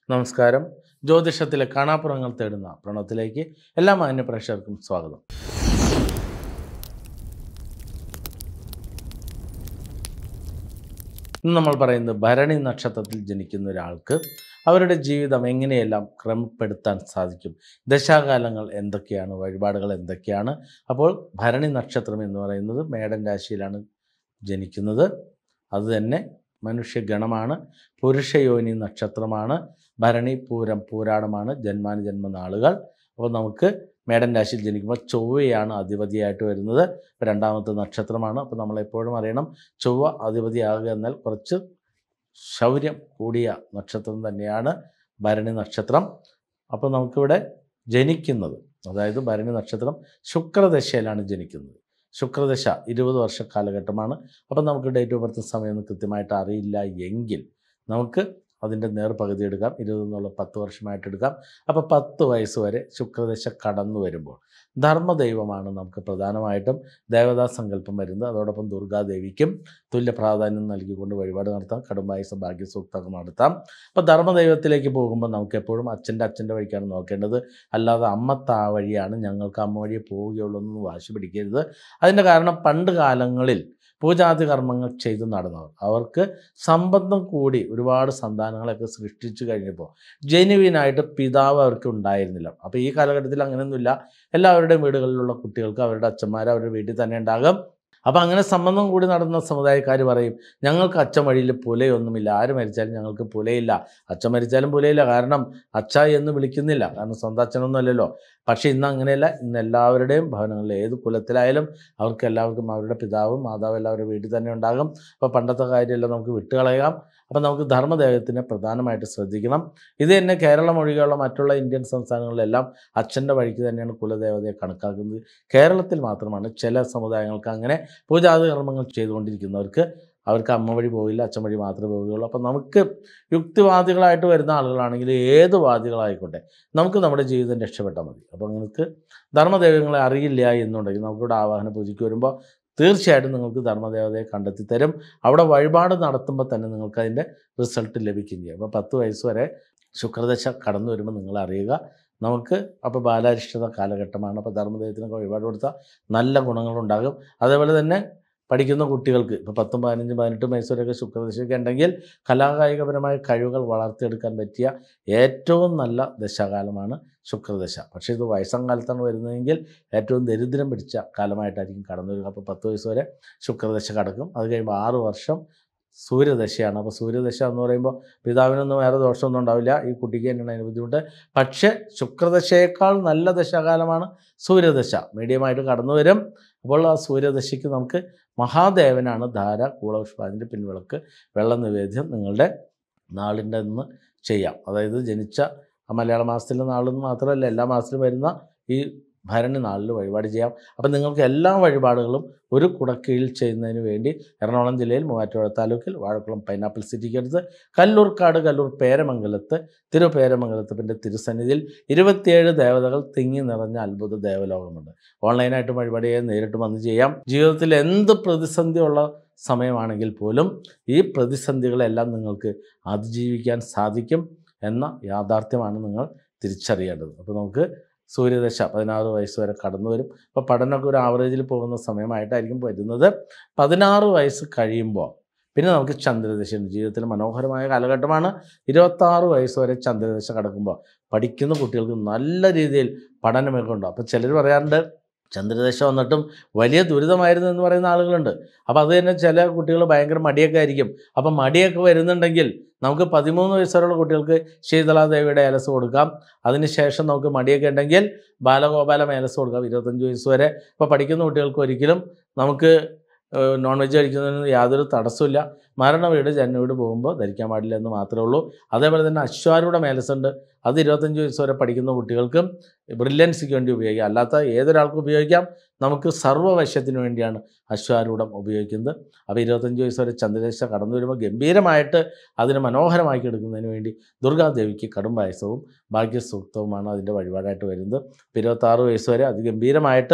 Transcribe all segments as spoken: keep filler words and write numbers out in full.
നമസ്കാരം. ജ്യോതിഷത്തിലെ കാണാപ്പുറങ്ങൾ തേടുന്ന പ്രണവത്തിലേക്ക് എല്ലാ മാന്യ പ്രേക്ഷകർക്കും സ്വാഗതം. ഇന്ന് നമ്മൾ പറയുന്നത് ഭരണി നക്ഷത്രത്തിൽ ജനിക്കുന്ന ഒരാൾക്ക് അവരുടെ ജീവിതം എങ്ങനെയെല്ലാം ക്രമപ്പെടുത്താൻ സാധിക്കും, ദശാകാലങ്ങൾ എന്തൊക്കെയാണ്, വഴിപാടുകൾ എന്തൊക്കെയാണ്. അപ്പോൾ ഭരണി നക്ഷത്രം എന്ന് പറയുന്നത് മേടൻ രാശിയിലാണ് ജനിക്കുന്നത്. അതുതന്നെ മനുഷ്യഗണമാണ്, പുരുഷയോനി നക്ഷത്രമാണ്, ഭരണി പൂരം പൂരാടമാണ് ജന്മാനുജന്മ നാളുകൾ. അപ്പോൾ നമുക്ക് മേടൻ രാശിയിൽ ജനിക്കുമ്പോൾ ചൊവ്വയാണ് അധിപതിയായിട്ട് വരുന്നത്. രണ്ടാമത്തെ നക്ഷത്രമാണ്. അപ്പോൾ നമ്മളെപ്പോഴും അറിയണം, ചൊവ്വ അധിപതിയാകുക എന്നാൽ കുറച്ച് ശൗര്യം കൂടിയ നക്ഷത്രം തന്നെയാണ് ഭരണി നക്ഷത്രം. അപ്പോൾ നമുക്കിവിടെ ജനിക്കുന്നത്, അതായത് ഭരണി നക്ഷത്രം ശുക്രദശയിലാണ് ജനിക്കുന്നത്. ശുക്രദശ ഇരുപത് വർഷ കാലഘട്ടമാണ്. അപ്പം നമുക്ക് ഡേറ്റ് ഓഫ് ബർത്ത് സമയമൊന്നും കൃത്യമായിട്ട് അറിയില്ല എങ്കിൽ നമുക്ക് അതിൻ്റെ നേർപകുതി എടുക്കാം, ഇരുപത് എന്നുള്ള പത്ത് വർഷമായിട്ട് എടുക്കാം. അപ്പോൾ പത്ത് വയസ്സ് വരെ ശുക്രദശ കടന്നു വരുമ്പോൾ ധർമ്മദൈവമാണ് നമുക്ക് പ്രധാനമായിട്ടും ദേവതാ സങ്കല്പം വരുന്നത്. അതോടൊപ്പം ദുർഗാദേവിക്കും തുല്യ പ്രാധാന്യം നൽകിക്കൊണ്ട് വഴിപാട് നടത്താം, കടുംബായുസ ഭാഗ്യസൂക്തം നടത്താം. അപ്പോൾ ധർമ്മദൈവത്തിലേക്ക് പോകുമ്പോൾ നമുക്ക് എപ്പോഴും അച്ഛൻ്റെ അച്ഛൻ്റെ വഴിക്കാണ് നോക്കേണ്ടത്, അല്ലാതെ അമ്മ താ വഴിയാണ് ഞങ്ങൾക്ക് അമ്മ വഴിയെ പോവുകയുള്ളൂ എന്ന് വാശി പിടിക്കരുത്. അതിൻ്റെ കാരണം പണ്ട് കാലങ്ങളിൽ പൂജാതി കർമ്മങ്ങൾ ചെയ്ത് നടന്നവർ, അവർക്ക് സംബന്ധം കൂടി ഒരുപാട് സന്താനങ്ങളൊക്കെ സൃഷ്ടിച്ചു കഴിഞ്ഞപ്പോൾ ജെനുവിനായിട്ട് പിതാവ് അവർക്ക് ഉണ്ടായിരുന്നില്ല. അപ്പോൾ ഈ കാലഘട്ടത്തിൽ അങ്ങനെയൊന്നുമില്ല. എല്ലാവരുടെയും വീടുകളിലുള്ള കുട്ടികൾക്ക് അവരുടെ അച്ഛന്മാർ അവരുടെ വീട്ടിൽ തന്നെ ഉണ്ടാകും. അപ്പോൾ അങ്ങനെ സംബന്ധം കൂടി നടന്ന സമുദായക്കാർ പറയും, ഞങ്ങൾക്ക് അച്ഛൻ വഴിയിൽ പുലയൊന്നുമില്ല, ആര് മരിച്ചാലും ഞങ്ങൾക്ക് പുലയില്ല, അച്ഛൻ മരിച്ചാലും പുലയില്ല, കാരണം അച്ഛ എന്ന് വിളിക്കുന്നില്ല, കാരണം സ്വന്തം അച്ഛനൊന്നും അല്ലല്ലോ. പക്ഷേ ഇന്ന് അങ്ങനെയല്ല. ഇന്ന് എല്ലാവരുടെയും ഭവനങ്ങളിൽ ഏത് കുലത്തിലായാലും അവർക്ക് എല്ലാവർക്കും അവരുടെ പിതാവും മാതാവും എല്ലാവരുടെ വീട്ടിൽ തന്നെ ഉണ്ടാകും. അപ്പോൾ പണ്ടത്തെ കാര്യമെല്ലാം നമുക്ക് വിട്ടുകളയാം. അപ്പോൾ നമുക്ക് ധർമ്മദേവത്തിനെ പ്രധാനമായിട്ട് ശ്രദ്ധിക്കണം. ഇത് തന്നെ കേരളം ഒഴികെയുള്ള മറ്റുള്ള ഇന്ത്യൻ സംസ്ഥാനങ്ങളിലെല്ലാം അച്ഛൻ്റെ വഴിക്ക് തന്നെയാണ് കുലദേവതയെ കണക്കാക്കുന്നത്. കേരളത്തിൽ മാത്രമാണ് ചില സമുദായങ്ങൾക്ക് അങ്ങനെ പൂജാതി കർമ്മങ്ങൾ ചെയ്തുകൊണ്ടിരിക്കുന്നവർക്ക് അവർക്ക് അമ്മ വഴി പോകില്ല, അച്ഛൻ വഴി മാത്രമേ പോവുകയുള്ളൂ. അപ്പോൾ നമുക്ക് യുക്തിവാദികളായിട്ട് വരുന്ന ആളുകളാണെങ്കിൽ ഏത് വാദികളായിക്കോട്ടെ, നമുക്ക് നമ്മുടെ ജീവിതം രക്ഷപ്പെട്ടാൽ മതി. അപ്പോൾ നിങ്ങൾക്ക് ധർമ്മദൈവങ്ങളെ അറിയില്ല എന്നുണ്ടെങ്കിൽ നമുക്കിവിടെ ആവാഹന പൂജയ്ക്ക് വരുമ്പോൾ തീർച്ചയായിട്ടും നിങ്ങൾക്ക് ധർമ്മദേവതയെ കണ്ടെത്തി തരും. അവിടെ വഴിപാട് നടത്തുമ്പോൾ തന്നെ നിങ്ങൾക്ക് അതിൻ്റെ റിസൾട്ട് ലഭിക്കുകയും ചെയ്യും. അപ്പോൾ പത്ത് വയസ്സ് വരെ ശുക്രദശ കടന്നു വരുമ്പോൾ നിങ്ങൾ അറിയുക, നമുക്ക് അപ്പോൾ ബാലാരിഷ്ടത കാലഘട്ടമാണ്. അപ്പോൾ ധർമ്മദൈവത്തിനൊക്കെ വഴിപാട് കൊടുത്താൽ നല്ല ഗുണങ്ങളുണ്ടാകും. അതേപോലെ തന്നെ പഠിക്കുന്ന കുട്ടികൾക്ക് ഇപ്പോൾ പത്തും പതിനഞ്ചും പതിനെട്ടും വയസ്സ് വരെയൊക്കെ ശുക്രദശയൊക്കെ ഉണ്ടെങ്കിൽ കലാകായികപരമായ കഴിവുകൾ വളർത്തിയെടുക്കാൻ പറ്റിയ ഏറ്റവും നല്ല ദശാകാലമാണ് ശുക്രദശ. പക്ഷേ ഇത് വയസ്സാം കാലത്താണ് വരുന്നതെങ്കിൽ ഏറ്റവും ദരിദ്രം പിടിച്ച കാലമായിട്ടായിരിക്കും കടന്നു വരിക. അപ്പോൾ പത്ത് വയസ്സ് വരെ ശുക്രദശ കടക്കും. അത് കഴിയുമ്പോൾ ആറ് വർഷം സൂര്യദശയാണ്. അപ്പോൾ സൂര്യദശ എന്ന് പറയുമ്പോൾ പിതാവിനൊന്നും വേറെ ദോഷമൊന്നും ഉണ്ടാവില്ല, ഈ കുട്ടിക്ക് തന്നെയാണ് അതിന് ബുദ്ധിമുട്ട്. പക്ഷേ ശുക്രദശയേക്കാൾ നല്ല ദശാകാലമാണ് സൂര്യദശ, മീഡിയമായിട്ട് കടന്നു വരും. അപ്പോൾ ആ സൂര്യദശയ്ക്ക് നമുക്ക് മഹാദേവനാണ് ധാര, കൂളപുഷ്പാഞ്ജലി, പിൻവിളക്ക്, വെള്ള നിവേദ്യം നിങ്ങളുടെ നാളിൻ്റെ നിന്ന് ചെയ്യാം. അതായത് ജനിച്ച മലയാള മാസത്തിലെ നാളെന്ന് മാത്രമല്ല, എല്ലാ മാസത്തിലും വരുന്ന ഈ ഭരണി നാളിൽ വഴിപാട് ചെയ്യാം. അപ്പം നിങ്ങൾക്ക് എല്ലാ വഴിപാടുകളും ഒരു കുടക്കീഴിൽ ചെയ്യുന്നതിന് വേണ്ടി എറണാകുളം ജില്ലയിൽ മൂവാറ്റുപുഴ താലൂക്കിൽ വാഴക്കുളം പൈനാപ്പിൾ സിറ്റിക്കടുത്ത് കല്ലൂർക്കാട് കല്ലൂർ പേരമംഗലത്ത് തിരുപേരമംഗലത്തിൻ്റെ തിരുസന്നിധിയിൽ ഇരുപത്തിയേഴ് ദേവതകൾ തിങ്ങി നിറഞ്ഞ അത്ഭുത ദേവലോകമുണ്ട്. ഓൺലൈനായിട്ട് വഴിപാട് ചെയ്യാൻ നേരിട്ട് വന്ന് ചെയ്യാം. ജീവിതത്തിൽ എന്ത് പ്രതിസന്ധിയുള്ള സമയമാണെങ്കിൽ പോലും ഈ പ്രതിസന്ധികളെല്ലാം നിങ്ങൾക്ക് അതിജീവിക്കാൻ സാധിക്കും എന്ന യാഥാർത്ഥ്യമാണ് നിങ്ങൾ തിരിച്ചറിയേണ്ടത്. അപ്പോൾ നമുക്ക് സൂര്യദശ പതിനാറ് വയസ്സ് വരെ കടന്നു വരും. അപ്പോൾ പഠനമൊക്കെ ഒരു ആവറേജിൽ പോകുന്ന സമയമായിട്ടായിരിക്കും വരുന്നത്. പതിനാറ് വയസ്സ് കഴിയുമ്പോൾ പിന്നെ നമുക്ക് ചന്ദ്രദശയുണ്ട്. ജീവിതത്തിൽ മനോഹരമായ കാലഘട്ടമാണ്. ഇരുപത്താറ് വയസ്സ് വരെ ചന്ദ്രദശ കടക്കുമ്പോൾ പഠിക്കുന്ന കുട്ടികൾക്ക് നല്ല രീതിയിൽ പഠനമൊക്കെ ഉണ്ടാകും. അപ്പോൾ ചിലർ പറയാറുണ്ട് ചന്ദ്രദശ വന്നിട്ടും വലിയ ദുരിതമായിരുന്നു എന്ന് പറയുന്ന ആളുകളുണ്ട്. അപ്പോൾ അത് തന്നെ ചില കുട്ടികൾ ഭയങ്കര മടിയൊക്കെ ആയിരിക്കും. അപ്പം മടിയൊക്കെ വരുന്നുണ്ടെങ്കിൽ നമുക്ക് പതിമൂന്ന് വയസ്സുവരെയുള്ള കുട്ടികൾക്ക് ശീതളാദേവിയുടെ ഏലസ് കൊടുക്കാം. അതിനുശേഷം നമുക്ക് മടിയൊക്കെ ഉണ്ടെങ്കിൽ ബാലഗോപാല ഏലസ് കൊടുക്കാം ഇരുപത്തഞ്ച് വയസ്സ് വരെ. ഇപ്പോൾ പഠിക്കുന്ന കുട്ടികൾക്ക് ഒരിക്കലും നമുക്ക് നോൺ വെജ് കഴിക്കുന്നതിന് യാതൊരു തടസ്സമില്ല. മരണ വീട് ജന്മ വീട് പോകുമ്പോൾ ധരിക്കാൻ പാടില്ല എന്ന് മാത്രമേ ഉള്ളൂ. അതേപോലെ തന്നെ അശ്വാരൂഢ മേലസുണ്ട്. അത് ഇരുപത്തഞ്ച് വയസ്സ് വരെ പഠിക്കുന്ന കുട്ടികൾക്കും ബ്രില്യൻസിക്ക് വേണ്ടി ഉപയോഗിക്കാം. അല്ലാത്ത ഏതൊരാൾക്കും ഉപയോഗിക്കാം. നമുക്ക് സർവ്വവശ്യത്തിന് വേണ്ടിയാണ് അശ്വാരൂഢം ഉപയോഗിക്കുന്നത്. അപ്പോൾ ഇരുപത്തഞ്ച് വയസ്സ് വരെ ചന്ദ്രദശ കടന്നു വരുമ്പോൾ ഗംഭീരമായിട്ട് അതിനെ മനോഹരമാക്കി എടുക്കുന്നതിന് വേണ്ടി ദുർഗാദേവിക്ക് കടുംബായുസവും ഭാഗ്യസൂക്തവുമാണ് അതിൻ്റെ വഴിപാടായിട്ട് വരുന്നത്. ഇപ്പോൾ ഇരുപത്താറ് വയസ്സ് വരെ അതിഗംഭീരമായിട്ട്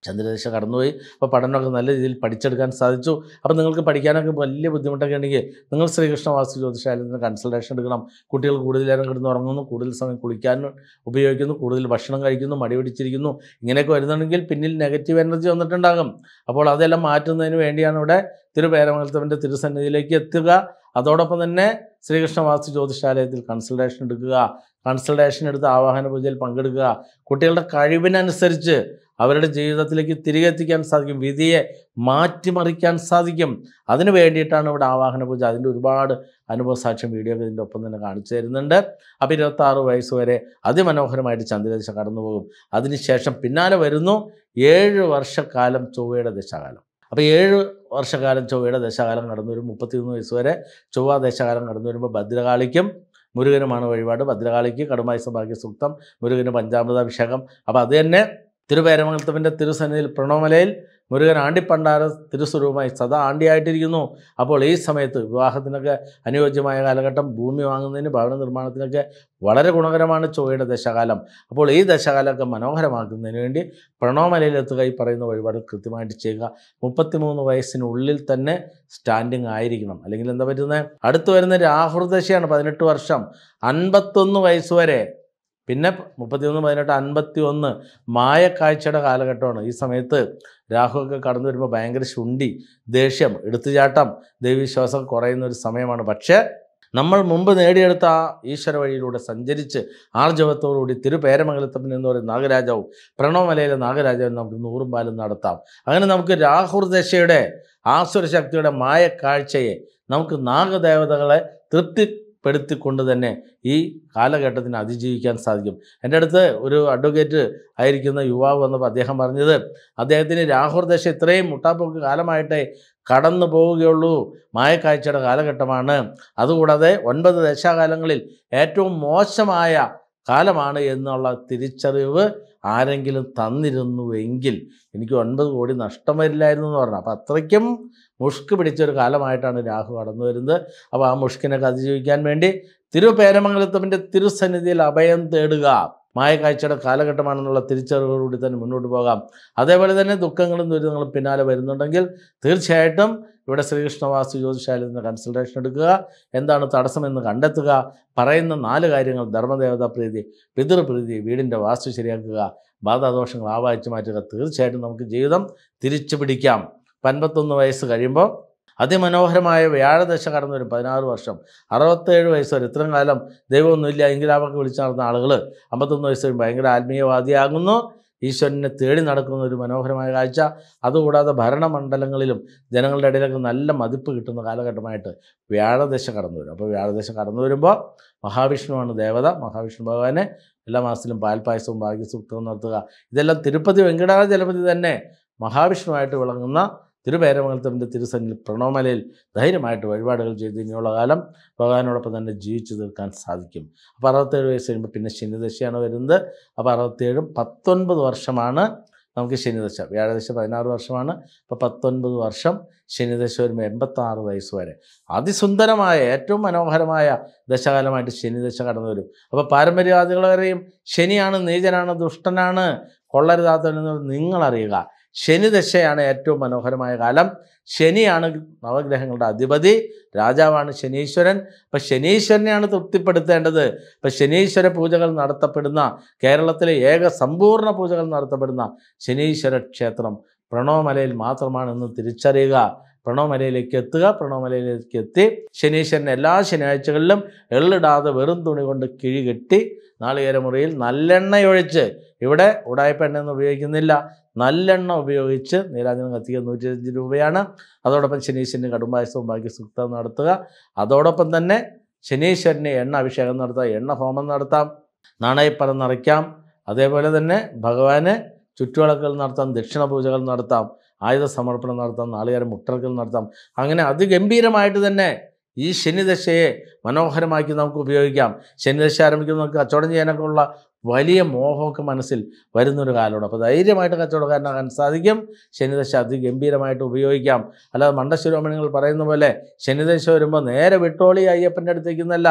ചന്ദ്രദശ കടന്നുപോയി. അപ്പോൾ പഠനമൊക്കെ നല്ല രീതിയിൽ പഠിച്ചെടുക്കാൻ സാധിച്ചു. അപ്പോൾ നിങ്ങൾക്ക് പഠിക്കാനൊക്കെ വലിയ ബുദ്ധിമുട്ടൊക്കെ ഉണ്ടെങ്കിൽ നിങ്ങൾ ശ്രീകൃഷ്ണ വാസ്തു ജ്യോതിഷാലയത്തിന് കൺസൾട്ടേഷൻ എടുക്കണം. കുട്ടികൾ കൂടുതൽ നേരം കിടന്ന് ഉറങ്ങുന്നു, കൂടുതൽ സമയം കുളിക്കാൻ ഉപയോഗിക്കുന്നു, കൂടുതൽ ഭക്ഷണം കഴിക്കുന്നു, മടി പിടിച്ചിരിക്കുന്നു, ഇങ്ങനെയൊക്കെ വരുന്നുണ്ടെങ്കിൽ പിന്നിൽ നെഗറ്റീവ് എനർജി വന്നിട്ടുണ്ടാകും. അപ്പോൾ അതെല്ലാം മാറ്റുന്നതിന് വേണ്ടിയാണ് ഇവിടെ തിരുപേരമംഗലത്തവൻ്റെ തിരുസന്നിധിയിലേക്ക് എത്തുക. അതോടൊപ്പം തന്നെ ശ്രീകൃഷ്ണ വാസ്തു ജ്യോതിഷാലയത്തിൽ കൺസൾട്ടേഷൻ എടുക്കുക. കൺസൾട്ടേഷൻ എടുത്ത് ആവാഹന പൂജയിൽ പങ്കെടുക്കുക. കുട്ടികളുടെ കഴിവിനനുസരിച്ച് അവരുടെ ജീവിതത്തിലേക്ക് തിരികെ എത്തിക്കാൻ സാധിക്കും, വിധിയെ മാറ്റിമറിക്കാൻ സാധിക്കും. അതിന് വേണ്ടിയിട്ടാണ് ഇവിടെ ആവാഹന പൂജ. അതിൻ്റെ ഒരുപാട് അനുഭവ സാക്ഷ്യം വീഡിയോ ഒക്കെ ഇതിൻ്റെ ഒപ്പം തന്നെ കാണിച്ചു തരുന്നുണ്ട്. അപ്പോൾ ഇരുപത്താറ് വയസ്സ് വരെ അതിമനോഹരമായിട്ട് ചന്ദ്രദശ കടന്നു പോകും. അതിനുശേഷം പിന്നാലെ വരുന്നു ഏഴ് വർഷക്കാലം ചൊവ്വയുടെ ദശാകാലം. അപ്പോൾ ഏഴ് വർഷക്കാലം ചൊവ്വയുടെ ദശാകാലം കടന്നു വരും. മുപ്പത്തിയൊന്ന് വയസ്സ് വരെ ചൊവ്വ ദശാകാലം കടന്നു വരുമ്പോൾ ഭദ്രകാളിക്കും മുരുകനുമാണ് വഴിപാട്. ഭദ്രകാളിക്ക് കടുംബായുസ്സ ഭാഗ്യ സൂക്തം, മുരുകന് പഞ്ചാമൃതാഭിഷേകം. അപ്പോൾ അത് തന്നെ തിരുപേരമംഗലത്തവൻ്റെ തിരുസന്നിധിയിൽ പ്രണവമലയിൽ മുരുകൻ ആണ്ടിപ്പണ്ടാര തിരുസ്വരൂപമായി സദാ ആണ്ടിയായിട്ടിരിക്കുന്നു. അപ്പോൾ ഈ സമയത്ത് വിവാഹത്തിനൊക്കെ അനുയോജ്യമായ കാലഘട്ടം, ഭൂമി വാങ്ങുന്നതിന് ഭവന നിർമ്മാണത്തിനൊക്കെ വളരെ ഗുണകരമാണ് ചൊവ്വയുടെ ദശാകാലം. അപ്പോൾ ഈ ദശാകാലമൊക്കെ മനോഹരമാക്കുന്നതിന് വേണ്ടി പ്രണവമലയിലെത്തുക, ഈ പറയുന്ന വഴിപാട് കൃത്യമായിട്ട് ചെയ്യുക. മുപ്പത്തിമൂന്ന് വയസ്സിനുള്ളിൽ തന്നെ സ്റ്റാൻഡിങ് ആയിരിക്കണം. അല്ലെങ്കിൽ എന്താ പറ്റുന്നത്, അടുത്ത് വരുന്ന രാഹുർദശയാണ് പതിനെട്ട് വർഷം, അൻപത്തൊന്ന് വയസ്സ് വരെ. പിന്നെ മുപ്പത്തിയൊന്ന് പതിനെട്ട് അൻപത്തി ഒന്ന് മായക്കാഴ്ചയുടെ കാലഘട്ടമാണ്. ഈ സമയത്ത് രാഹുവൊക്കെ കടന്നു വരുമ്പോൾ ഭയങ്കര ശുണ്ഠി, ദേഷ്യം, എടുത്തുചാട്ടം, ദൈവവിശ്വാസം കുറയുന്ന ഒരു സമയമാണ്. പക്ഷേ നമ്മൾ മുമ്പ് നേടിയെടുത്ത ആ ഈശ്വര വഴിയിലൂടെ സഞ്ചരിച്ച് ആർജവത്തോടുകൂടി തിരുപേരമംഗലത്തപ്പൻ എന്ന് പറയുന്ന നാഗരാജാവും പ്രണവമലയിലെ നാഗരാജാവും നമുക്ക് നൂറും പാലും നടത്താം. അങ്ങനെ നമുക്ക് രാഹുർദശയുടെ ആസുരശക്തിയുടെ മായക്കാഴ്ചയെ നമുക്ക് നാഗദേവതകളെ തൃപ്തി പ്പെടുത്തിക്കൊണ്ട് തന്നെ ഈ കാലഘട്ടത്തിന് അതിജീവിക്കാൻ സാധിക്കും. എൻ്റെ അടുത്ത് ഒരു അഡ്വക്കേറ്റ് ആയിരിക്കുന്ന യുവാവ് വന്നപ്പോൾ അദ്ദേഹം പറഞ്ഞത്, അദ്ദേഹത്തിന് രാഹുർദശ ഇത്രയും മുട്ടാപ്പൊക്ക് കാലമായിട്ടേ കടന്നു പോവുകയുള്ളൂ, മായക്കാഴ്ചയുടെ കാലഘട്ടമാണ്. അതുകൂടാതെ ഒൻപത് ദശാകാലങ്ങളിൽ ഏറ്റവും മോശമായ കാലമാണ് എന്നുള്ള തിരിച്ചറിവ് ആരെങ്കിലും തന്നിരുന്നുവെങ്കിൽ എനിക്ക് ഒൻപത് കോടി നഷ്ടം വരില്ലായിരുന്നു എന്ന് പറഞ്ഞു. അപ്പോൾ അത്രയ്ക്കും മുഷ്ക് പിടിച്ചൊരു കാലമായിട്ടാണ് രാഹു കടന്നു വരുന്നത്. അപ്പോൾ ആ മുഷ്കിനൊക്കെ അതിജീവിക്കാൻ വേണ്ടി തിരുപേരമംഗലത്തപ്പൻ്റെ തിരുസന്നിധിയിൽ അഭയം തേടുക. മായക്കാഴ്ചയുടെ കാലഘട്ടമാണെന്നുള്ള തിരിച്ചറിവോടുകൂടി തന്നെ മുന്നോട്ട് പോകാം. അതേപോലെ തന്നെ ദുഃഖങ്ങളും ദുരിതങ്ങളും പിന്നാലെ വരുന്നുണ്ടെങ്കിൽ തീർച്ചയായിട്ടും ഇവിടെ ശ്രീകൃഷ്ണ വാസ്തു ജ്യോതിഷാലയത്തിന് കൺസൾട്ടേഷൻ എടുക്കുക. എന്താണ് തടസ്സമെന്ന് കണ്ടെത്തുക. പറയുന്ന നാല് കാര്യങ്ങൾ: ധർമ്മദേവതാ പ്രീതി, പിതൃപ്രീതി, വീടിൻ്റെ വാസ്തു ശരിയാക്കുക, ബാധാദോഷങ്ങൾ ആവാഹിച്ചു മാറ്റുക. തീർച്ചയായിട്ടും നമുക്ക് ജീവിതം തിരിച്ചു പിടിക്കാം. അൻപത്തൊന്ന് വയസ്സ് കഴിയുമ്പോൾ അതിമനോഹരമായ വ്യാഴദശ കടന്നു വരും. പതിനാറ് വർഷം, അറുപത്തേഴ് വയസ്സ് വരെ. ഇത്രയും കാലം ദൈവമൊന്നുമില്ല എങ്കിലാവൊക്കെ വിളിച്ചു നടന്ന ആളുകൾ അമ്പത്തൊന്ന് വയസ്സ് വരും ഭയങ്കര ആത്മീയവാദിയാകുന്നു, ഈശ്വരനെ തേടി നടക്കുന്ന ഒരു മനോഹരമായ കാഴ്ച. അതുകൂടാതെ ഭരണമണ്ഡലങ്ങളിലും ജനങ്ങളുടെ ഇടയിലൊക്കെ നല്ല മതിപ്പ് കിട്ടുന്ന കാലഘട്ടമായിട്ട് വ്യാഴദശ കടന്നു വരും. അപ്പോൾ വ്യാഴദശ കടന്നു വരുമ്പോൾ മഹാവിഷ്ണുവാണ് ദേവത. മഹാവിഷ്ണു ഭഗവാനെ എല്ലാ മാസത്തിലും പാൽപ്പായസവും ഭാഗ്യസൂക്തവും നടത്തുക. ഇതെല്ലാം തിരുപ്പതി വെങ്കടാചലപതി തന്നെ മഹാവിഷ്ണുവായിട്ട് വിളങ്ങുന്ന തിരുപേരമംഗലത്തപ്പൻ്റെ തിരുസന്നിധിയിൽ പ്രണവമലയിൽ ധൈര്യമായിട്ട് വഴിപാടുകൾ ചെയ്ത് ഇനിയുള്ള കാലം ഭഗവാനോടൊപ്പം തന്നെ ജീവിച്ചു തീർക്കാൻ സാധിക്കും. അപ്പോൾ അറുപത്തേഴ് വയസ്സ് കഴിയുമ്പോൾ പിന്നെ ശനിദശയാണ് വരുന്നത്. അപ്പോൾ അറുപത്തേഴും പത്തൊൻപത് വർഷമാണ് നമുക്ക് ശനിദശ. വ്യാഴദശ പതിനാറ് വർഷമാണ്. അപ്പോൾ പത്തൊൻപത് വർഷം ശനിദശ വരുമ്പോൾ എൺപത്താറ് വയസ്സ് വരെ അതിസുന്ദരമായ ഏറ്റവും മനോഹരമായ ദശകാലമായിട്ട് ശനിദശ കടന്നു വരും. അപ്പോൾ പാരമ്പര്യവാദികൾ പറയും ശനിയാണ് നീചനാണ്, ദുഷ്ടനാണ്, കൊള്ളരുതാത്തവനെന്ന് നിങ്ങളറിയുക. ശനിദശയാണ് ഏറ്റവും മനോഹരമായ കാലം. ശനിയാണ് നവഗ്രഹങ്ങളുടെ അധിപതി, രാജാവാണ് ശനീശ്വരൻ. അപ്പം ശനീശ്വരനെയാണ് തൃപ്തിപ്പെടുത്തേണ്ടത്. അപ്പം ശനീശ്വര പൂജകൾ നടത്തപ്പെടുന്ന, കേരളത്തിലെ ഏക സമ്പൂർണ്ണ പൂജകൾ നടത്തപ്പെടുന്ന ശനീശ്വര ക്ഷേത്രം പ്രണവമലയിൽ മാത്രമാണെന്ന് തിരിച്ചറിയുക. പ്രണവമലയിലേക്ക് എത്തുക. പ്രണവമലയിലേക്ക് എത്തി ശനീശ്വരൻ എല്ലാ ശനിയാഴ്ചകളിലും എള്ളിടാതെ വെറും തുണി കൊണ്ട് കിഴി കെട്ടി നാളികേരമുറിയിൽ നല്ലെണ്ണയൊഴിച്ച്, ഇവിടെ ഉടായ്പ എണ്ണയൊന്നും ഉപയോഗിക്കുന്നില്ല, നല്ലെണ്ണ ഉപയോഗിച്ച് നീരാജനം കത്തിക്കുക. നൂറ്റി അഞ്ച് രൂപയാണ്. അതോടൊപ്പം ശനീശ്വരന് കടുംബായുസ്സവും ഭാഗ്യസൂക്തവും നടത്തുക. അതോടൊപ്പം തന്നെ ശനീശ്വരന് എണ്ണ അഭിഷേകം നടത്താം, എണ്ണ ഹോമം നടത്താം, നാണയപ്പണം നിറയ്ക്കാം. അതേപോലെ തന്നെ ഭഗവാന് ചുറ്റുവിളക്കുകൾ നടത്താം, ദക്ഷിണ പൂജകൾ നടത്താം, ആയുധ സമർപ്പണം നടത്താം, നാളികേരം മുട്ടർക്കൽ നടത്താം. അങ്ങനെ അതിഗംഭീരമായിട്ട് തന്നെ ഈ ശനിദശയെ മനോഹരമാക്കി നമുക്ക് ഉപയോഗിക്കാം. ശനിദശ ആരംഭിക്കുമ്പോൾ നമുക്ക് കച്ചവടം ചെയ്യാനൊക്കെ ഉള്ള വലിയ മോഹമൊക്കെ മനസ്സിൽ വരുന്നൊരു കാലമാണ്. അപ്പോൾ ധൈര്യമായിട്ട് കച്ചവടക്കാരനാകാൻ സാധിക്കും. ശനിദശ അതിഗംഭീരമായിട്ട് ഉപയോഗിക്കാം. അല്ലാതെ മണ്ടശിരോമണികൾ പറയുന്ന പോലെ ശനിദശ വരുമ്പോൾ നേരെ വിട്ടോളി അയ്യപ്പൻ്റെ അടുത്തേക്കുന്നല്ല.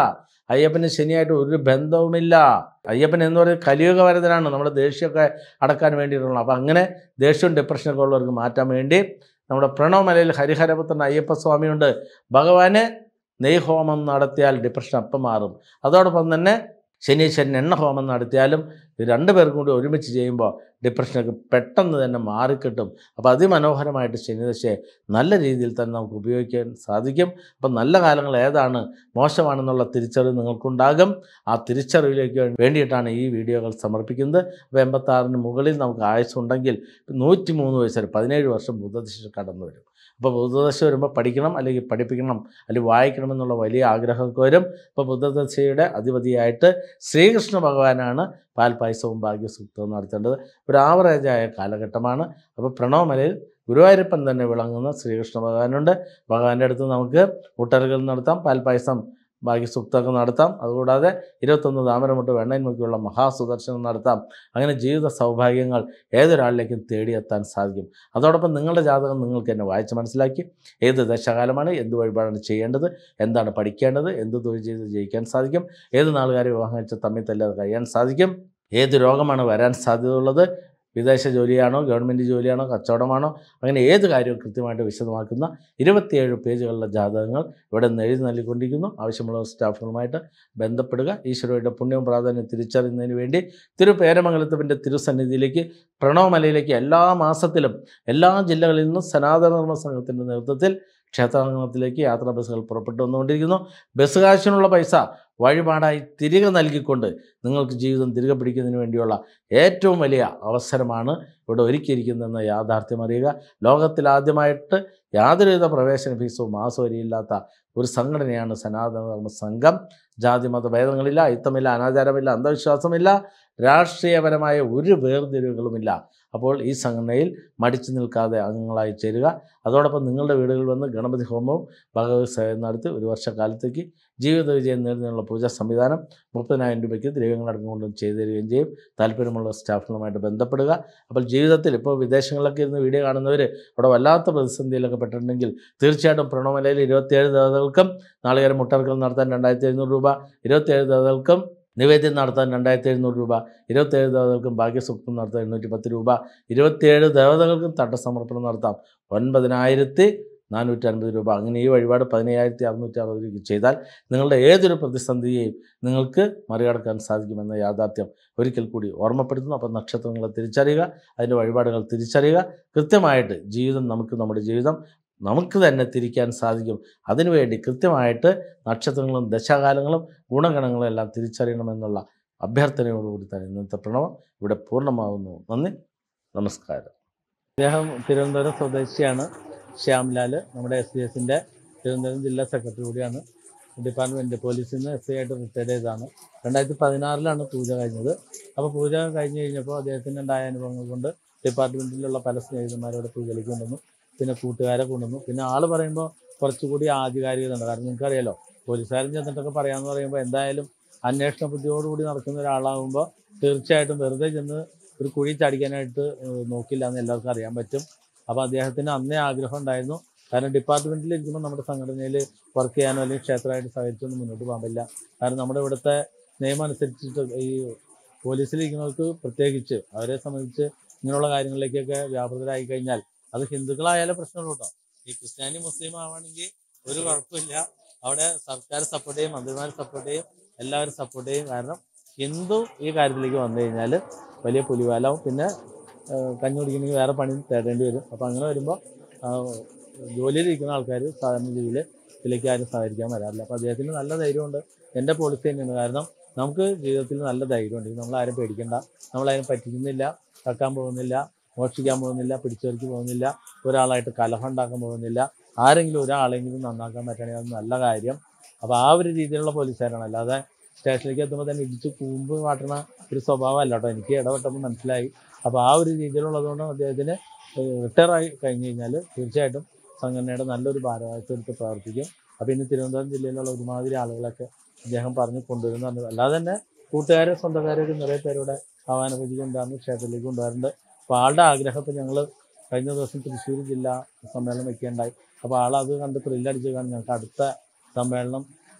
അയ്യപ്പന് ശനിയായിട്ട് ഒരു ബന്ധവുമില്ല. അയ്യപ്പൻ എന്ന് പറയുന്നത് കലിയുഗ വരദനാണ്, നമ്മുടെ ദേഷ്യമൊക്കെ അടക്കാൻ വേണ്ടിയിട്ടുള്ള. അപ്പം അങ്ങനെ ദേഷ്യവും ഡിപ്രഷനൊക്കെ ഉള്ളവർക്ക് മാറ്റാൻ വേണ്ടി നമ്മുടെ പ്രണവമലയിൽ ഹരിഹരപുത്രൻ അയ്യപ്പസ്വാമിയുണ്ട്. ഭഗവാന് നെയ്ഹോമം നടത്തിയാൽ ഡിപ്രഷൻ അപ്പം മാറും. അതോടൊപ്പം തന്നെ ശനീശ്വരൻ എണ്ണ ഹോമം നടത്തിയാലും രണ്ട് പേർക്കും കൂടി ഒരുമിച്ച് ചെയ്യുമ്പോൾ ഡിപ്രഷനൊക്കെ പെട്ടെന്ന് തന്നെ മാറിക്കിട്ടും. അപ്പോൾ അതിമനോഹരമായിട്ട് ശനിദശയെ നല്ല രീതിയിൽ തന്നെ നമുക്ക് ഉപയോഗിക്കാൻ സാധിക്കും. അപ്പം നല്ല കാലങ്ങൾ ഏതാണ്, മോശമാണെന്നുള്ള തിരിച്ചറിവ് നിങ്ങൾക്കുണ്ടാകും. ആ തിരിച്ചറിവിലേക്ക് വേണ്ടിയിട്ടാണ് ഈ വീഡിയോകൾ സമർപ്പിക്കുന്നത്. അപ്പോൾ എൺപത്താറിന് മുകളിൽ നമുക്ക് ആയുസ്സുണ്ടെങ്കിൽ നൂറ്റി മൂന്ന് വയസ്സ് വരെ പതിനേഴ് വർഷം ബുധദശ കടന്നു വരും. അപ്പോൾ ബുധദശ വരുമ്പോൾ പഠിക്കണം, അല്ലെങ്കിൽ പഠിപ്പിക്കണം, അല്ലെങ്കിൽ വായിക്കണമെന്നുള്ള വലിയ ആഗ്രഹമൊക്കെ വരും. അപ്പോൾ ബുധദശയുടെ അധിപതിയായിട്ട് ശ്രീകൃഷ്ണ ഭഗവാനാണ് പാൽപായസവും ഭാഗ്യസൂക്തവും നടത്തേണ്ടത്. ഒരു ആവറേജായ കാലഘട്ടമാണ്. അപ്പോൾ പ്രണവമലയിൽ ഗുരുവായൂരപ്പൻ തന്നെ വിളങ്ങുന്ന ശ്രീകൃഷ്ണ ഭഗവാനുണ്ട്. ഭഗവാന്റെ അടുത്ത് നമുക്ക് മുട്ടറുകൾ നടത്താം, പാൽപായസം ഭാഗ്യസൂക്തമൊക്കെ നടത്താം. അതുകൂടാതെ ഇരുപത്തൊന്ന് താമരമുട്ട് വെണ്ണയിൽ മുക്കിയുള്ള മഹാസുദർശനം നടത്താം. അങ്ങനെ ജീവിത സൗഭാഗ്യങ്ങൾ ഏതൊരാളിലേക്കും തേടിയെത്താൻ സാധിക്കും. അതോടൊപ്പം നിങ്ങളുടെ ജാതകം നിങ്ങൾക്ക് തന്നെ വായിച്ച് മനസ്സിലാക്കി ഏത് ദശകാലമാണ്, എന്ത് വഴിപാടാണ് ചെയ്യേണ്ടത്, എന്താണ് പഠിക്കേണ്ടത്, എന്ത് തൊഴിൽ ചെയ്ത് ജയിക്കാൻ സാധിക്കും, ഏത് നാളുകാരെ വിവാഹം വെച്ച് തമ്മിൽ തല്ലാതെ കഴിയാൻ സാധിക്കും, ഏത് രോഗമാണ് വരാൻ സാധ്യതയുള്ളത്, വിദേശ ജോലിയാണോ, ഗവൺമെൻറ് ജോലിയാണോ, കച്ചവടമാണോ, അങ്ങനെ ഏത് കാര്യവും കൃത്യമായിട്ട് വിശദമാക്കുന്ന ഇരുപത്തിയേഴ് പേജുകളിലെ ജാതകങ്ങൾ ഇവിടെ നിന്ന് എഴുതി നൽകിക്കൊണ്ടിരിക്കുന്നു. ആവശ്യമുള്ള സ്റ്റാഫുകളുമായിട്ട് ബന്ധപ്പെടുക. ഈശ്വരയുടെ പുണ്യവും പ്രാധാന്യം തിരിച്ചറിയുന്നതിന് വേണ്ടി തിരുപേരമംഗലത്തിൻ്റെ തിരുസന്നിധിയിലേക്ക് പ്രണവമലയിലേക്ക് എല്ലാ മാസത്തിലും എല്ലാ ജില്ലകളിൽ നിന്നും സനാതന ധർമ്മ സംഘത്തിൻ്റെ നേതൃത്വത്തിൽ ക്ഷേത്രാങ്കണത്തിലേക്ക് യാത്രാ ബസ്സുകൾ പുറപ്പെട്ടു വന്നുകൊണ്ടിരിക്കുന്നു. ബസ് കാശിനുള്ള പൈസ വഴിപാടായി തിരികെ നൽകിക്കൊണ്ട് നിങ്ങൾക്ക് ജീവിതം തിരികെ പിടിക്കുന്നതിന് വേണ്ടിയുള്ള ഏറ്റവും വലിയ അവസരമാണ് ഇവിടെ ഒരുക്കിയിരിക്കുന്നതെന്ന യാഥാർത്ഥ്യം അറിയുക. ലോകത്തിലാദ്യമായിട്ട് യാതൊരുവിധ പ്രവേശന ഫീസോ മാസവരിയില്ലാത്ത ഒരു സംഘടനയാണ് സനാതന ധർമ്മ സംഘം. ജാതി മത ഭേദങ്ങളില്ല, അയിത്തമില്ല, അനാചാരമില്ല, അന്ധവിശ്വാസമില്ല, രാഷ്ട്രീയപരമായ ഒരു വേർതിരിവുകളുമില്ല. അപ്പോൾ ഈ സംഘടനയിൽ മടിച്ചു നിൽക്കാതെ അംഗങ്ങളായി ചേരുക. അതോടൊപ്പം നിങ്ങളുടെ വീടുകളിൽ വന്ന് ഗണപതി ഹോമവും ഭഗവത് സേവനം നടത്തി ഒരു വർഷക്കാലത്തേക്ക് ജീവിത വിജയം നേടുന്നതിനുള്ള പൂജാ സംവിധാനം മുപ്പതിനായിരം രൂപയ്ക്ക് ദ്രവ്യങ്ങളടക്കം കൊണ്ടും ചെയ്തു തരികയും ചെയ്യും. താല്പര്യമുള്ള സ്റ്റാഫുകളുമായിട്ട് ബന്ധപ്പെടുക. അപ്പോൾ ജീവിതത്തിൽ ഇപ്പോൾ വിദേശങ്ങളിലൊക്കെ ഇരുന്ന് വീഡിയോ കാണുന്നവർ അവിടെ വല്ലാത്ത പ്രതിസന്ധിയിലൊക്കെ പെട്ടിട്ടുണ്ടെങ്കിൽ തീർച്ചയായിട്ടും പ്രണവമലയിൽ ഇരുപത്തിയേഴ് ദേവതകൾക്കും നാളികേരം മുട്ടർക്കൽ നടത്താൻ രണ്ടായിരത്തി എഴുന്നൂറ് രൂപ, ഇരുപത്തിയേഴ് ദേവതകൾക്കും നിവേദ്യം നടത്താൻ രണ്ടായിരത്തി എഴുന്നൂറ് രൂപ, ഇരുപത്തിയേഴ് ദേവതകൾക്കും ഭാഗ്യസൂക്തം നടത്താൻ എണ്ണൂറ്റി പത്ത് രൂപ, ഇരുപത്തിയേഴ് ദേവതകൾക്കും തട്ടസമർപ്പണം നടത്താം ഒൻപതിനായിരത്തി നാനൂറ്റി അൻപത് രൂപ. അങ്ങനെ ഈ വഴിപാട് പതിനയ്യായിരത്തി അറുന്നൂറ്റി അറുപത് രൂപ ചെയ്താൽ നിങ്ങളുടെ ഏതൊരു പ്രതിസന്ധിയെയും നിങ്ങൾക്ക് മറികടക്കാൻ സാധിക്കുമെന്ന യാഥാർത്ഥ്യം ഒരിക്കൽ കൂടി ഓർമ്മപ്പെടുത്തുന്നു. അപ്പം നക്ഷത്രങ്ങളെ തിരിച്ചറിയുക, അതിൻ്റെ വഴിപാടുകൾ തിരിച്ചറിയുക. കൃത്യമായിട്ട് ജീവിതം നമുക്ക് നമ്മുടെ ജീവിതം നമുക്ക് തന്നെ തിരിക്കാൻ സാധിക്കും. അതിനുവേണ്ടി കൃത്യമായിട്ട് നക്ഷത്രങ്ങളും ദശാകാലങ്ങളും ഗുണഗണങ്ങളും എല്ലാം തിരിച്ചറിയണമെന്നുള്ള അഭ്യർത്ഥനയോടുകൂടി തന്നെ ഇന്നത്തെ പ്രണവം ഇവിടെ പൂർണ്ണമാകുന്നു. നന്ദി, നമസ്കാരം. അദ്ദേഹം തിരുവനന്തപുരം സ്വദേശിയാണ്. ശ്യാംലാൽ നമ്മുടെ എസ് ഡി എസിൻ്റെ തിരുവനന്തപുരം ജില്ലാ സെക്രട്ടറി കൂടിയാണ്. ഡിപ്പാർട്ട്മെൻറ്റ് പോലീസിൽ നിന്ന് എസ് ഐ ആയിട്ട് റിട്ടയർഡ് ചെയ്തതാണ്. രണ്ടായിരത്തി പതിനാറിലാണ് പൂജ കഴിഞ്ഞത്. അപ്പോൾ പൂജ കഴിഞ്ഞ് കഴിഞ്ഞപ്പോൾ അദ്ദേഹത്തിന് ഉണ്ടായ അനുഭവങ്ങൾ കൊണ്ട് ഡിപ്പാർട്ട്മെൻറ്റിലുള്ള പല സ്നേഹിതന്മാരോട് പൂജയിലേക്ക് കൊണ്ടുവന്നു. പിന്നെ കൂട്ടുകാരെ കൊണ്ടുവന്നു. പിന്നെ ആൾ പറയുമ്പോൾ കുറച്ചുകൂടി ആധികാരികതയുണ്ട്. കാരണം നിങ്ങൾക്കറിയാലോ, പോലീസുകാരൻ ചെന്നിട്ടൊക്കെ പറയാമെന്ന് പറയുമ്പോൾ എന്തായാലും അന്വേഷണ ബുദ്ധിയോടുകൂടി നടക്കുന്ന ഒരാളാകുമ്പോൾ തീർച്ചയായിട്ടും വെറുതെ ചെന്ന് ഒരു കുഴി ചാടിക്കാനായിട്ട് നോക്കില്ല എന്ന് എല്ലാവർക്കും അറിയാൻ പറ്റും. അപ്പോൾ അദ്ദേഹത്തിന് അന്നേ ആഗ്രഹം ഉണ്ടായിരുന്നു. കാരണം ഡിപ്പാർട്ട്മെൻറ്റിൽ ഇരിക്കുമ്പോൾ നമ്മുടെ സംഘടനയിൽ വർക്ക് ചെയ്യാനോ അല്ലെങ്കിൽ ക്ഷേത്രമായിട്ട് സഹകരിച്ചൊന്നും മുന്നോട്ട് പോകാൻ പറ്റില്ല. കാരണം നമ്മുടെ ഇവിടുത്തെ നിയമം അനുസരിച്ചിട്ട് ഈ പോലീസിലിരിക്കുന്നവർക്ക് പ്രത്യേകിച്ച് അവരെ സംബന്ധിച്ച് ഇങ്ങനെയുള്ള കാര്യങ്ങളിലേക്കൊക്കെ വ്യാപൃതരായി കഴിഞ്ഞാൽ അത് ഹിന്ദുക്കളായാലും പ്രശ്നമുള്ളൂ കേട്ടോ. ഈ ക്രിസ്ത്യാനി മുസ്ലിം ആവുകയാണെങ്കിൽ ഒരു കുഴപ്പമില്ല. അവിടെ സർക്കാർ സപ്പോർട്ട് ചെയ്യും, മന്ത്രിമാർ സപ്പോർട്ട് ചെയ്യും, എല്ലാവരും സപ്പോർട്ട് ചെയ്യും. കാരണം ഹിന്ദു ഈ കാര്യത്തിലേക്ക് വന്നു കഴിഞ്ഞാൽ വലിയ പുലിവാലാവും. പിന്നെ കഞ്ഞി കുടിക്കണമെങ്കിൽ വേറെ പണി തേടേണ്ടി വരും. അപ്പോൾ അങ്ങനെ വരുമ്പോൾ ജോലിയിലിരിക്കുന്ന ആൾക്കാർ സാധാരണ രീതിയിൽ ഇതിലേക്ക് ആരും സഹകരിക്കാൻ വരാറില്ല. അപ്പോൾ അദ്ദേഹത്തിന് നല്ല ധൈര്യമുണ്ട്. എൻ്റെ പോളിസി തന്നെയാണ്. കാരണം നമുക്ക് ജീവിതത്തിൽ നല്ല ധൈര്യമുണ്ട്. നമ്മളാരും പേടിക്കണ്ട, നമ്മളാരും പറ്റിക്കുന്നില്ല, കക്കാൻ പോകുന്നില്ല, മോഷ്ടിക്കാൻ പോകുന്നില്ല, പിടിച്ചെറിക്ക് പോകുന്നില്ല, ഒരാളായിട്ട് കലഹം ഉണ്ടാക്കാൻ പോകുന്നില്ല. ആരെങ്കിലും ഒരാളെങ്കിലും നന്നാക്കാൻ പറ്റണമെങ്കിൽ അത് നല്ല കാര്യം. അപ്പോൾ ആ ഒരു രീതിയിലുള്ള പോലീസുകാരാണ്. അല്ലാതെ സ്റ്റേഷനിലേക്ക് എത്തുമ്പോൾ തന്നെ ഇടിച്ച് കൂമ്പ് കാട്ടുന്ന ഒരു സ്വഭാവമല്ല കേട്ടോ. എനിക്ക് ഇടപെട്ടപ്പോൾ മനസ്സിലായി. അപ്പോൾ ആ ഒരു രീതിയിലുള്ളതുകൊണ്ട് അദ്ദേഹത്തിന് റിട്ടയറായി കഴിഞ്ഞ് കഴിഞ്ഞാൽ തീർച്ചയായിട്ടും സംഘടനയുടെ നല്ലൊരു ഭാരവാഹിത്വമെടുത്ത് പ്രവർത്തിക്കും. അപ്പോൾ ഇന്ന് തിരുവനന്തപുരം ജില്ലയിലുള്ള ഒരുമാതിരി ആളുകളൊക്കെ അദ്ദേഹം പറഞ്ഞ് കൊണ്ടുവരുന്നുണ്ട്. അല്ലാതെ തന്നെ കൂട്ടുകാരും സ്വന്തക്കാരൊക്കെ നിറയെ പേരുടെ ആഹ്വാന പൂജ കൊണ്ടുവന്ന് ക്ഷേത്രത്തിലേക്ക് കൊണ്ടുവരുന്നുണ്ട്. അപ്പോൾ ആളുടെ ആഗ്രഹം ഇപ്പോൾ ഞങ്ങൾ കഴിഞ്ഞ ദിവസം തൃശ്ശൂർ ജില്ലാ സമ്മേളനം വയ്ക്കുകയുണ്ടായി. അപ്പോൾ ആളത് കണ്ട് ത്രില്ലടിച്ച് കാണും. ഞങ്ങൾക്ക് അടുത്ത സമ്മേളനം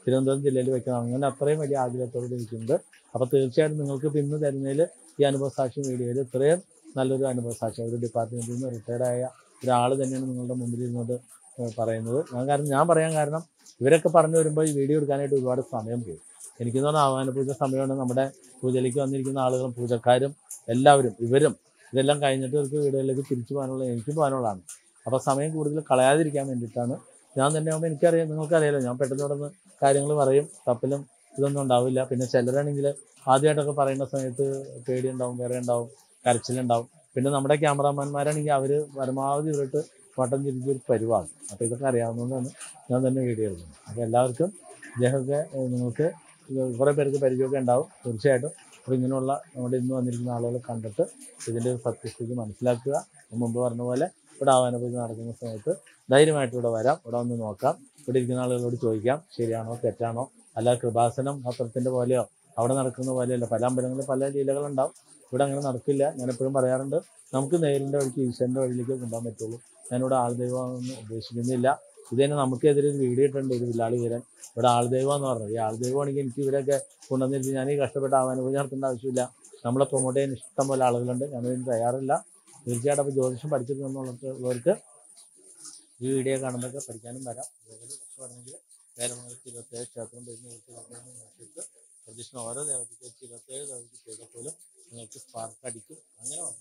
തിരുവനന്തപുരം ജില്ലയിൽ വെക്കണം, അങ്ങനെ അത്രയും വലിയ ആഗ്രഹത്തോട് ഇരിക്കുന്നുണ്ട്. അപ്പോൾ തീർച്ചയായിട്ടും നിങ്ങൾക്ക് ഇന്ന് തരുന്നതിൽ ഈ അനുഭവസാക്ഷി വീഡിയോയിൽ ഇത്രയും നല്ലൊരു അനുഭവസാക്ഷി, ഒരു ഡിപ്പാർട്ട്മെൻറ്റിൽ നിന്ന് റിട്ടയർഡായ ഒരാൾ തന്നെയാണ് നിങ്ങളുടെ മുമ്പിൽ ഇരുന്നത് പറയുന്നത്. ഞാൻ കാരണം ഞാൻ പറയാൻ കാരണം ഇവരൊക്കെ പറഞ്ഞു വരുമ്പോൾ ഈ വീഡിയോ എടുക്കാനായിട്ട് ഒരുപാട് സമയം പോകും. എനിക്കെന്ന് പറഞ്ഞാൽ ആഹ്വാന പൂജ സമയമാണ്. നമ്മുടെ പൂജയിലേക്ക് വന്നിരിക്കുന്ന ആളുകളും പൂജക്കാരും എല്ലാവരും ഇവരും ഇതെല്ലാം കഴിഞ്ഞിട്ട് ഇവർക്ക് വീടുകളിലേക്ക് തിരിച്ചു പോകാനുള്ള എനിക്കും പോകാനുള്ളതാണ്. അപ്പോൾ സമയം കൂടുതൽ കളയാതിരിക്കാൻ വേണ്ടിയിട്ടാണ്. ഞാൻ തന്നെ ആകുമ്പോൾ എനിക്കറിയാം, നിങ്ങൾക്കറിയാലോ, ഞാൻ പെട്ടെന്ന് തുടർന്ന് കാര്യങ്ങൾ പറയും, തപ്പലും ഇതൊന്നും ഉണ്ടാവില്ല. പിന്നെ ചിലരാണെങ്കിൽ ആദ്യമായിട്ടൊക്കെ പറയുന്ന സമയത്ത് പേടിയുണ്ടാവും, വേറെ ഉണ്ടാവും, കരച്ചിലുണ്ടാവും. പിന്നെ നമ്മുടെ ക്യാമറാമാൻമാരാണെങ്കിൽ അവർ പരമാവധി ഇവരിട്ട് വട്ടം തിരിച്ചൊരു പരിവാണ്. അപ്പോൾ ഇതൊക്കെ അറിയാവുന്നതുകൊണ്ടാണ് ഞാൻ തന്നെ വീഡിയോ എടുക്കുന്നത്. അപ്പോൾ എല്ലാവർക്കും ഇദ്ദേഹമൊക്കെ നിങ്ങൾക്ക് കുറേ പേർക്ക് പരിചയമൊക്കെ ഉണ്ടാവും തീർച്ചയായിട്ടും. അപ്പോൾ ഇങ്ങനെയുള്ള നമ്മുടെ ഇന്ന് വന്നിരിക്കുന്ന ആളുകൾ കണ്ടിട്ട് ഇതിൻ്റെ സത്യസ്ഥിതി മനസ്സിലാക്കുക. മുമ്പ് പറഞ്ഞ പോലെ ഇവിടെ ആഹ്വാന പൂജ നടക്കുന്ന സമയത്ത് ധൈര്യമായിട്ട് ഇവിടെ വരാം, ഇവിടെ വന്ന് നോക്കാം, ഇവിടെ ഇരിക്കുന്ന ആളുകളോട് ചോദിക്കാം ശരിയാണോ തെറ്റാണോ. അല്ല കൃപാസനം പത്രത്തിൻ്റെ പോലെയോ അവിടെ നടക്കുന്ന പോലെയല്ല. പല അമ്പലങ്ങളിൽ പല ലീലകളുണ്ടാവും, ഇവിടെ അങ്ങനെ നടക്കില്ല. ഞാൻ എപ്പോഴും പറയാറുണ്ട്, നമുക്ക് നേരിൻ്റെ വഴിക്ക് ഈശ്വരൻ്റെ വഴിയിലേക്ക് കൊണ്ടുപോകാൻ പറ്റുള്ളൂ. ഞാനിവിടെ ആൾദൈവമൊന്നും ഉദ്ദേശിക്കുന്നില്ല. ഇത് തന്നെ നമുക്കെതിരെ ഒരു വീഡിയോ ഇട്ടുണ്ട്, ഒരു വില്ലാളി വീരൻ ഇവിടെ ആൾദൈവം എന്ന് പറഞ്ഞത്. ഈ ആൾദൈവമാണെങ്കിൽ എനിക്ക് ഇവരൊക്കെ കൊണ്ടുവന്നിട്ട് ഞാൻ ഈ കഷ്ടപ്പെട്ട ആവാന പൂജ നടത്തേണ്ട ആവശ്യമില്ല. നമ്മളെ പ്രൊമോട്ട് ചെയ്യാൻ ഇഷ്ടം പോലെ ആളുകളുണ്ട്, ഞാനതിന് തയ്യാറില്ല. തീർച്ചയായിട്ടും അപ്പോൾ ജ്യോതിഷം പഠിച്ചിട്ടുള്ളവർക്ക് ഈ വീഡിയോ കാണുന്നതൊക്കെ പഠിക്കാനും വരാം. അതേപോലെ രക്ഷപ്പെടണമെങ്കിൽ വേരമംഗലത്ത് ഇരുപത്തേഴ് ക്ഷേത്രം വരുന്ന നോക്കിയിട്ട് പ്രദക്ഷിണം ഓരോ ദേവതയ്ക്ക് വെച്ച് ഇരുപത്തേഴ് ദേവതയ്ക്ക് ചെയ്തപ്പോലും നിങ്ങൾക്ക് സ്പാർക്ക് അടിക്കും. അങ്ങനെ